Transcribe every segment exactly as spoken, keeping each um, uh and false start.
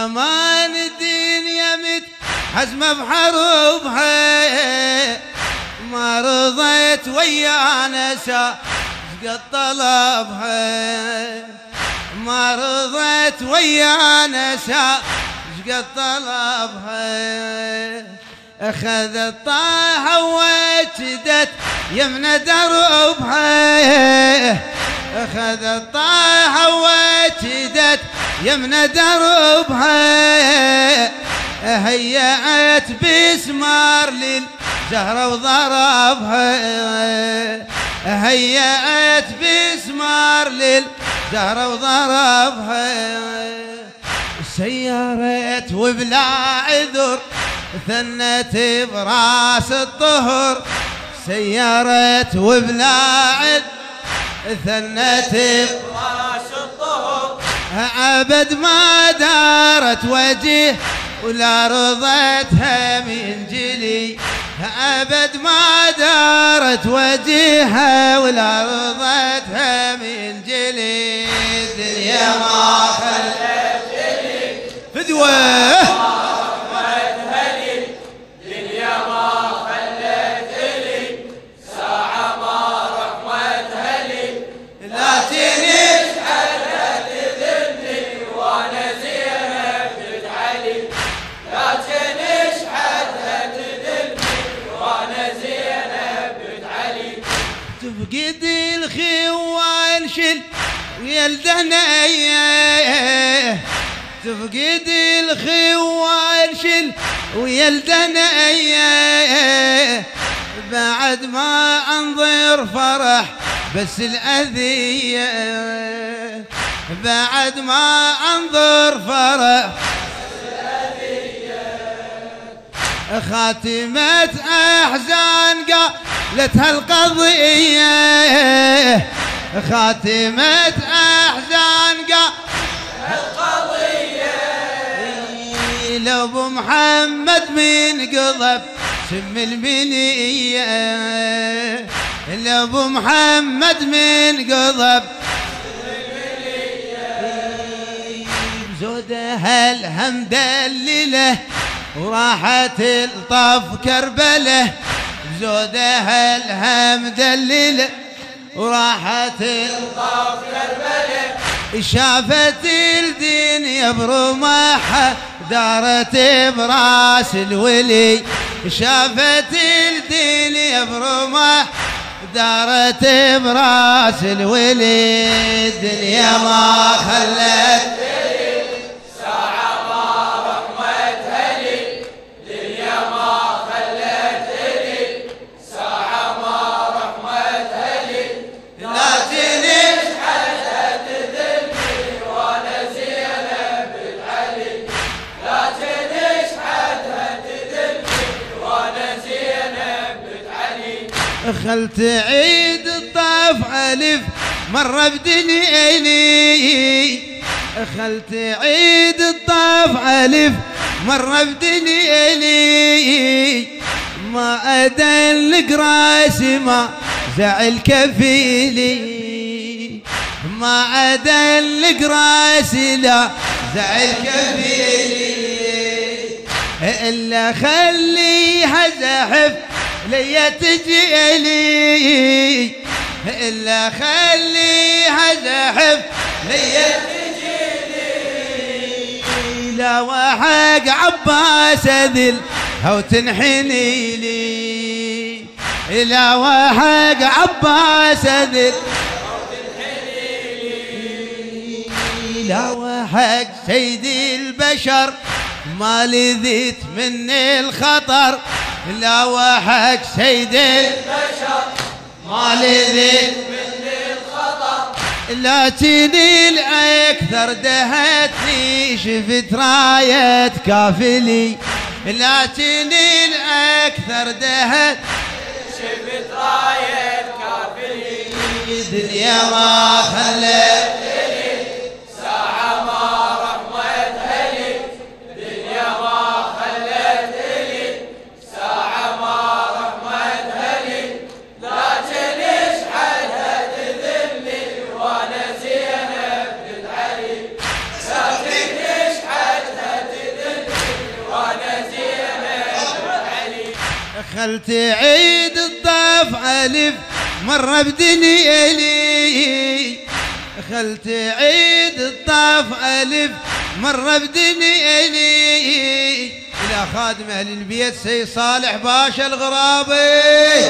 زمان الدنيا مت حزمة بحروبها ما رضيت ويانا شقد طلبها ما رضيت ويانا شقد طلبها أخذت طاحة وجدت يمنى دربها أخذت طاحة وجدت يمنى دربها هيأت بسمار للزهرة وضربها هيأت بسمار للزهرة وضربها سيارت وبلا عذر ثنت براس الطهر سيارت وبلا عذر ثنت براس الطهر أبد ما دارت وجه ولا رضيتها من جلي أبد ما دارت وجهها ولا رضيتها من جلي الدنيا ما خلت جلي فدوة تفقد الخوان شل ويلدنايه تفقد الخوان شل ويلدنايه بعد ما انظر فرح بس الأذية بعد ما انظر فرح بس الأذية خاتمة أحزان قالت هالقضية خاتمة أحزان قالت هالقضية لو ابو محمد من قضب سم المنية لو ابو محمد من قضب زودها الهم دلله وراحت الطف كربله زودها الهم دلله وراحت الطف كربله شافت الدنيا برمحها دارت براس الولي شافت الدنيا برمح دارت براس الولي الدنيا ما خلت ساعة ما رحمتها لي الدنيا ما خلت لي ساعة ما رحمتها لي لا تنش حتى تذلني وانا زينب بنت علي لا تنش حتى تذلني وانا زينب بنت علي خلت عيد الطاف ألف مرة بدنيالي خلت عيد الطاف ألف مرة بدنيالي ما أدلق راسي ما زعل كفيلي ما أدلق راسي لا زعل كفيلي إلا خليها زحف ليا تجيلي إلا خليها زحف ليا تجيلي لا وحق عباس أذل أو تنحني لي لا وحق عباس أذل أو تنحني لي لا وحق سيد البشر ما لذيت مني الخطر لا وحق سيد البشر ما لذيت مني الخطر لا تنيل أكثر دهتني شفت راية كافلي لا تنيل أكثر دهت شفت راية كافلي الدنيا ما خلت خلت عيد الطاف ألف مرة بدني لي، خلت عيد الطاف ألف مرة بدني لي، إلى خادم أهل البيت سي صالح باشا الغرابي.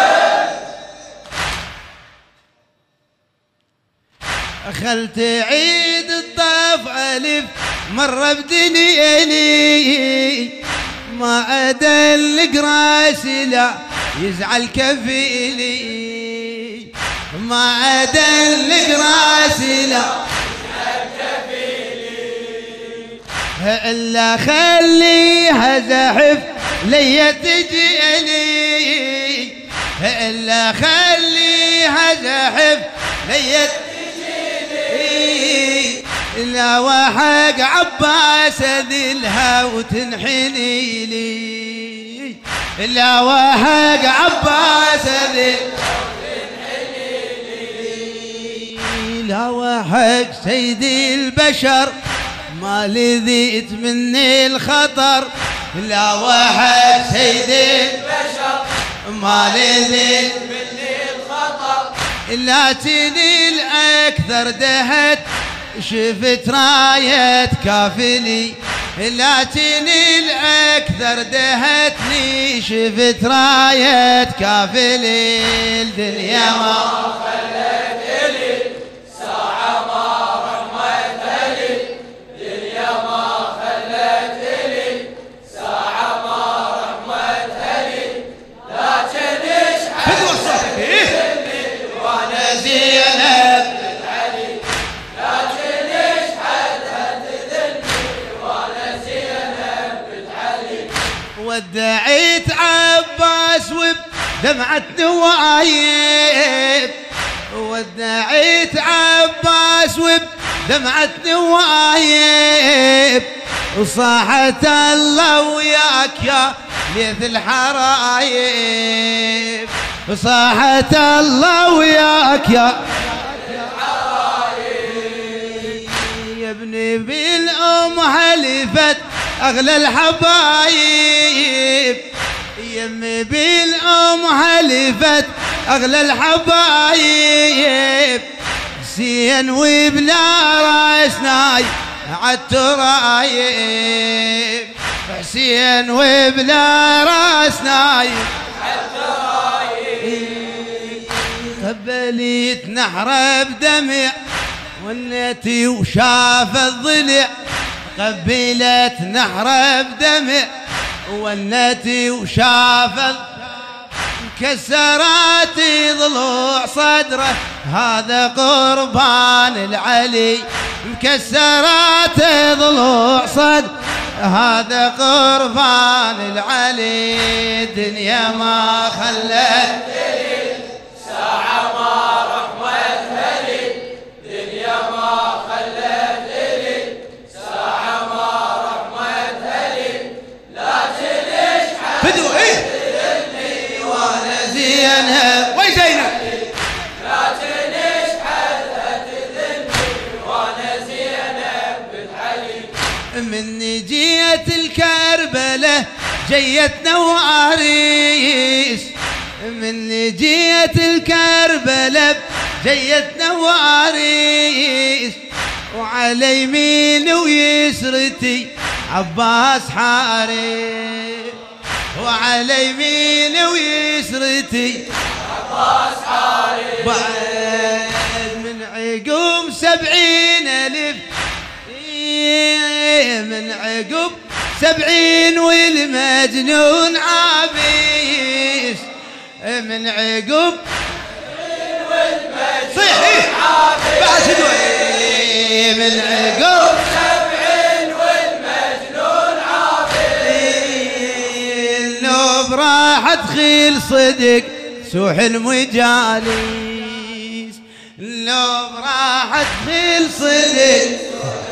خلت عيد الطاف ألف مرة بدني لي، ما عدا القراس لا يزعل كفيلي، ما عدا القراس لا يزعل كفيلي، إلا خليها زحف لي تجيلي، إلا خليها زحف لي تجيلي، لا وحق عباس ذلها وتنحني لي، لا وحق عباس ذلها وتنحني لي، لا وحق سيدي البشر ما لذيت مني الخطر، لا وحق سيدي البشر ما لذيت مني الخطر، لا تنيل أكثر دهت شفت راية كافلي، لا تنيل أكثر دهتني شفت راية كافلي، الدنيا ما خلت لي ساعة ما رحمتها لي، الدنيا ما خلت لي ساعة ما رحمتها لي، لكن ايش حسيت وانا زينب ودعيت عباس وبدمعة نوايب، ودعيت عباس وبدمعة نوايب، وصاحت الله وياك يا ليث الحرايب، وصاحت الله وياك يا الحرايب، يا ابني بالأم حلفت أغلى الحبايب، يمي بالأم حلفت أغلى الحبايب، حسين وبلا راس ناي عالترايب، حسين وبلا راس ناي عالترايب، قبليت نحره بدمع وليتي وشاف الضلع، قبلت نحره بدمع ولتي وشاف كسرات ضلوع صدره هذا قربان العلي، مكسرات ضلوع صدره هذا قربان العلي، الدنيا ما خلت لي ساعة ما رحمتها لي، الدنيا ما خلت لي ساعة ما رحمتها لي، لكن ايش بدو ايه وانا زينب وي زينب، لكن ايش حدثتني وانا زينب بنت علي، مني جيت الكربله جيتنا وعريس، مني جيت الكربله جيتنا وعريس، وعلى يمين ويسرتي عباس حارب، وعلى يمين ويسرتي عباس حارب، بعد من عقب سبعين ألف من عقب سبعين والمجنون عابيس، من عقب صحيح بعد شدوي من عقب سبعين والمجنون عابيس، النوب راح تخيل صدق سوح المجاليس، النوب راح تخيل صدق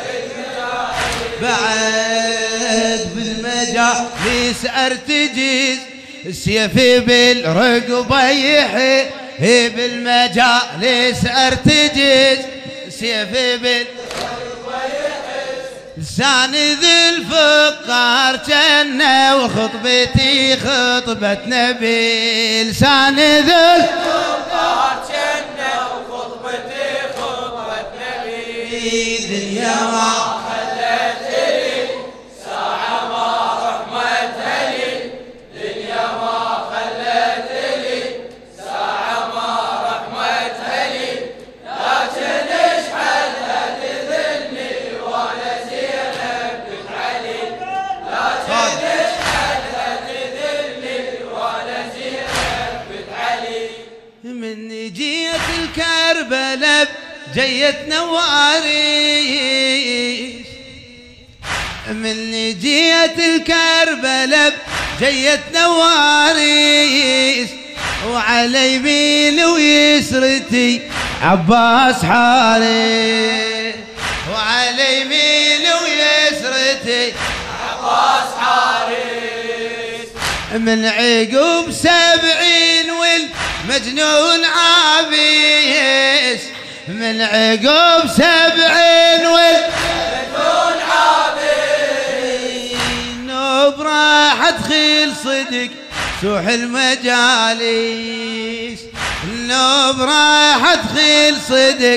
بعد بالمجالس ارتجز، سيفي بالرقبة يحيي بالمجالس ارتجز، سيفي بالرقبة يحيي لساني ذي الفقار جنة وخطبتي خطبة نبي. لسان ذي الفقار جنة وخطبتي خطبة نبي. دنيا ما خلت لي ساعة ما رحمتها لي. دنيا ما خلت لي ساعة ما رحمتها لي. لكن ايش حدها تذلني وانا زينب بنت علي. لكن ايش حدها تذلني وانا زينب بنت علي. من جيت الكربلاء جيت نواريس. من جيت الكربلاء جيت نواريس. وعلى يمين ويسرتي عباس حارس. وعلى يمين ويسرتي عباس حارس. من عقب سبعين والمجنون عابيس. من عقب سبعين والمجنون عابيس. نوب راح ادخل صدق سوح المجالس. النوب راح ادخل صدق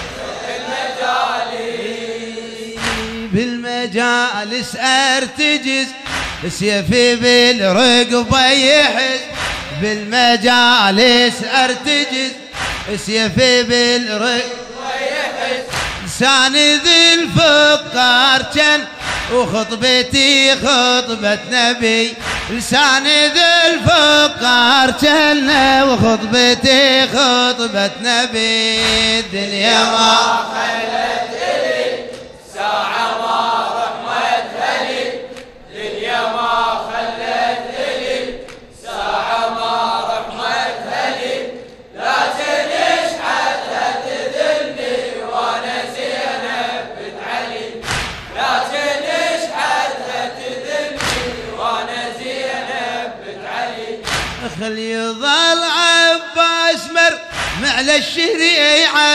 المجالس. بالمجالس ارتجز سيفي بالرقبة يحز. بالمجالس ارتجز سيفي بالرقبة يحز. لسان ذي الفقار جن وخطبتي خطبة نبي. لسان ذي الفقار جن وخطبتي خطبة نبي. الدنيا ما خلت لي ساعة ما رحمتها لي. الدنيا ما خلت لي ساعة ما رحمتها لي. لكن ايش حتى تذلني وانا زينب بنت علي. لكن ايش حتى تذلني وانا زينب بنت علي. خل يظل عباس مرمى على الشريعة.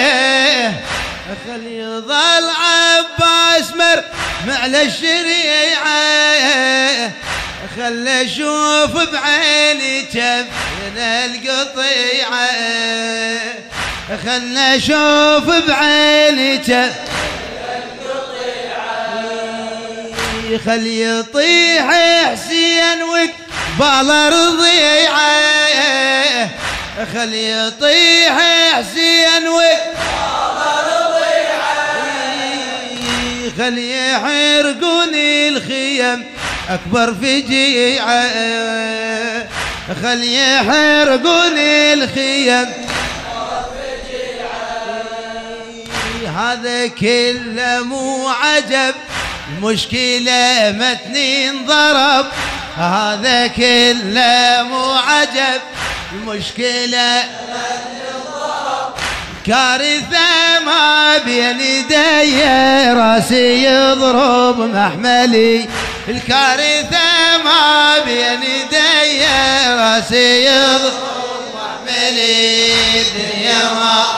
خل يظل عباس مرمى على الشريعة. خل اشوف بعيني جفنا القطيعة. خل اشوف بعيني جفنا القطيعة. خل يطيح حسين وقبال رضيعة. خل يطيح حسين وقبال رضيعة. خل يحرقوني الخيم أكبر فجيعة. خل يحرقوني الخيم أكبر فجيعة. هذا كله مو عجب المشكلة متني انضرب. هذا كله مو عجب المشكلة متني انضرب. كارثة ما بين يدي راسي يضرب محملي. الكارثة ما بين يدي راسي يضرب محملي. الدنيا ما